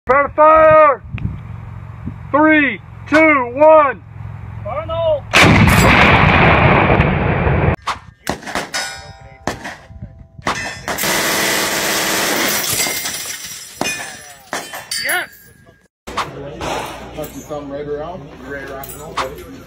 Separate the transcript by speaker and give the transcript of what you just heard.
Speaker 1: Prepare to fire! 3, 2, 1!
Speaker 2: Arnold! Yes!
Speaker 3: Tuck your thumb right around. You ready to rock and roll, buddy?